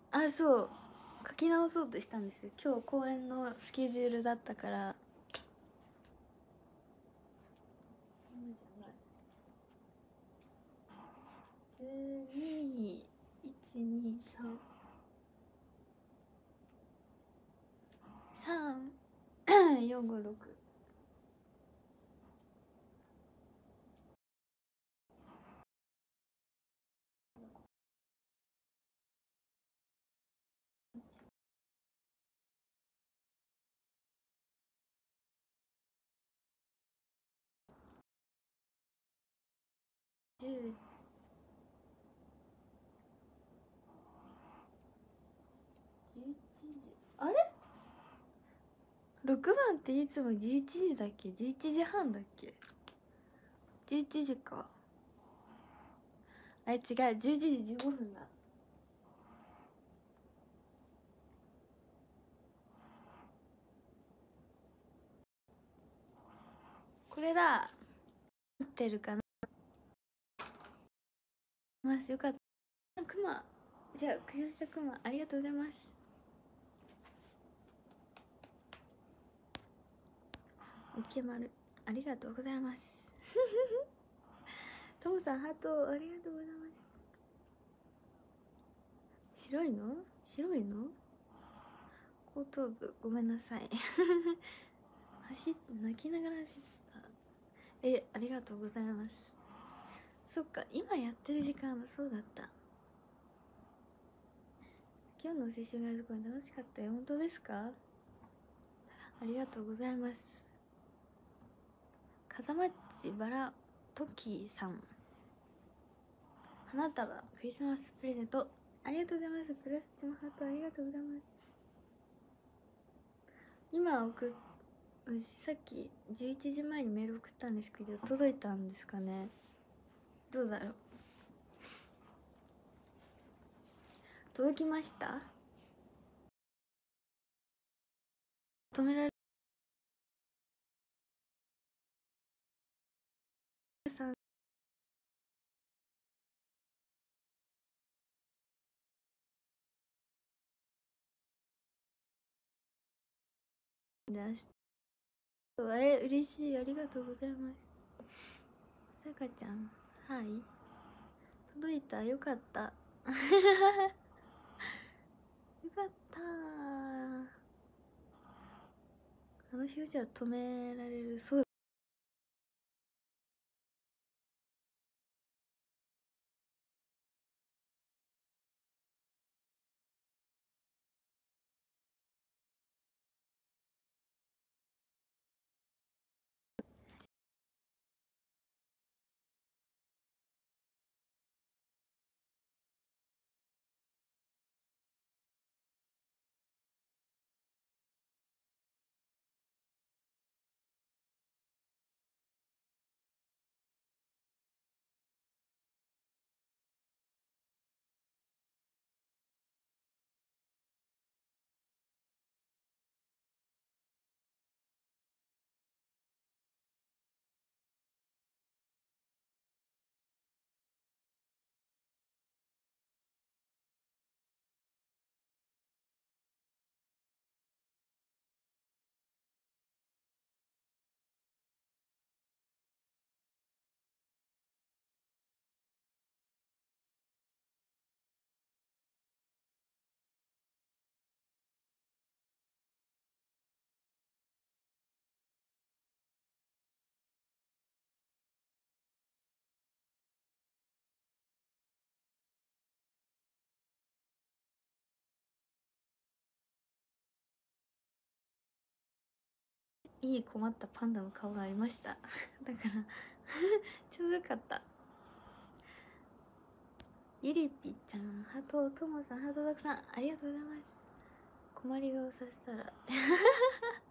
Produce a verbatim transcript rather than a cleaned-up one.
あ、そう書き直そうとしたんですよ。今日公演のスケジュールだったから。今じゃないじゅうに、いちにさんさんよんごろくじゅうじゅういちじあれろくばんっていつもじゅういちじだっけ？ じゅういち 時半だっけ？じゅういちじか。あれ違う、じゅういちじじゅうごふんだ。これだ。合ってるかな。ますよかった。クマ、じゃあ駆除したクマありがとうございます。おけまるありがとうございます。トモさんハートありがとうございます。白いの白いの後頭部ごめんなさい。走って泣きながら走った。え、ありがとうございます。そっか、今やってる時間はそうだった。今日の青春がすごい楽しかったよ。本当ですか？ありがとうございます。風町バラトキさん、花束クリスマスプレゼントありがとうございます。プラスチもハートありがとうございます。今送っ私さっきじゅういちじまえにメール送ったんですけど届いたんですかね。どうだろう。届きました？止められるさんでえ嬉しい、ありがとうございます。さかちゃんはい届いた、よかったよかったあの表情は止められる。そういい困ったパンダの顔がありましただからちょうどよかった。ゆりぴちゃんハート、ともさんハートたくさんありがとうございます。困り顔させたら